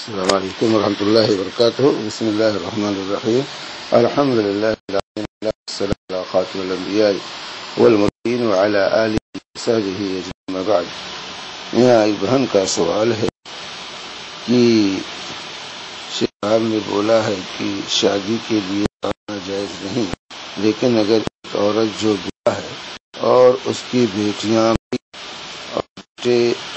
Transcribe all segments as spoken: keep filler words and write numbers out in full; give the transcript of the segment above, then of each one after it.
Assalamualikum warahmatullahi wabarakatuh. Bismillahirrahmanirrahim. Alhamdulillah wassalatu ala khatimil anbiya wal mursalin wa ala alihi wa sahbihi ajma'in ba'd. यहाँ एक बहन का सवाल है कि शेख साहब ने बोला है कि शादी के लिए आना जायज नहीं, लेकिन अगर एक औरत जो बेवा है और उसकी बेटियां भी और बेटे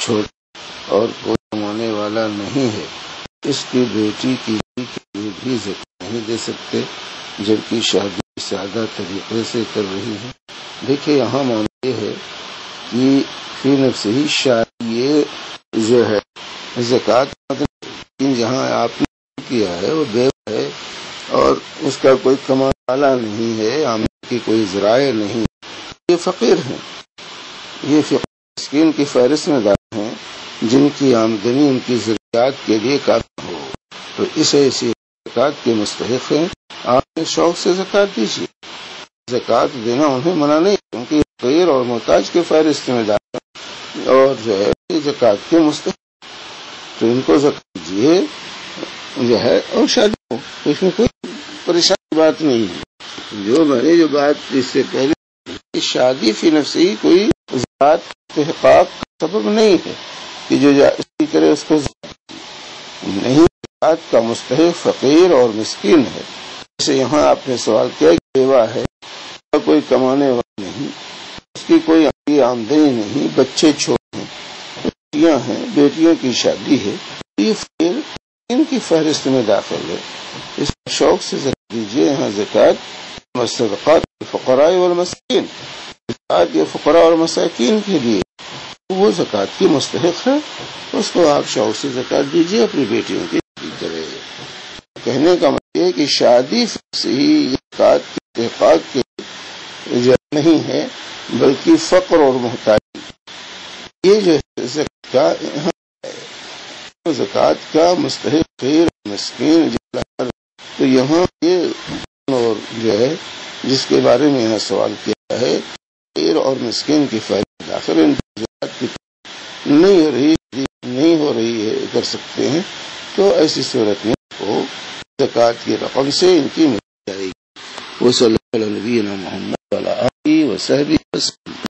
छोटे और कोई कमाने वाला नहीं है, इसकी बेटी की लिए भी ज़कात नहीं दे सकते, जबकि शादी सादा तरीके से कर रही है। देखिए, यहाँ मामला ये है कि फी नफ्स ही शादी ये जो है ज़कात मतलब जहाँ आपने किया है वो बेवा है और उसका कोई कमाने वाला नहीं है, आमदनी की कोई ज़राए नहीं, ये फ़कीर हैं, ये मिस्कीन की फहरिस्त में दाखिल हैं, जिनकी आमदनी उनकी ज़रूरियात के लिए काफ़ी हो, तो इस ऐसी ज़कात के मुस्तहिक़ हैं। आप शौक़ से ज़कात दीजिए, ज़कात देना उन्हें मना नहीं, क्योंकि फ़कीर और मोहताज के फहरिस्त में दाखिल हैं और जो है ज़कात के मुस्तहिक़, तो इनको ज़कात दीजिए जो है और शादी हो, तो इसमें कोई परेशानी बात नहीं है। जो मैंने जो बात इससे पहले, शादी फी नफ्स ही कोई ज़कात इस्तिहक़ाक़ का सबब नहीं है कि जो जायज़ करे उसको नहीं, ज़कात का मुस्तहिक़ फ़कीर और मिस्कीन है। जैसे यहाँ आपने सवाल किया कि बेवा है, कोई कमाने वाला नहीं, उसकी कोई आमदनी नहीं, बच्चे छोटे हैं, बेटियां हैं, बेटियों की शादी है, ये फ़कीर इनकी फहरिस्त में दाखिल है, इस शौक़ से ज़कात दीजिए। यहाँ ज़कात सदक़ात फ़ुक़रा वल मसाकीन, ज़कात ये फ़ुक़रा और मसाकीन के लिए वो ज़कात की मुस्तहिक़ है, उसको आप शौक़ से ज़कात दीजिए, अपनी बेटियों की करें। कहने का मतलब है कि शादी से ही ज़कात की इस्तिहक़ाक़ के जो नहीं है, बल्कि फ़क़्र और मोहताजी, ये जो ज़कात का यहाँ है, ज़कात का मुस्तहिक़ फ़क़ीर मिस्कीन, तो यहाँ ये और जो है जिसके बारे में यहाँ सवाल किया है, फ़क़ीर और मिस्कीन की फ़हरिस्त आखिर इन ज़कात की नहीं हो रही नहीं हो रही है कर सकते हैं, तो ऐसी सूरत में वो ज़कात की रकम से इनकी मिल जाएगी। वो सल्लल्लाहु अलैहि व सल्लम।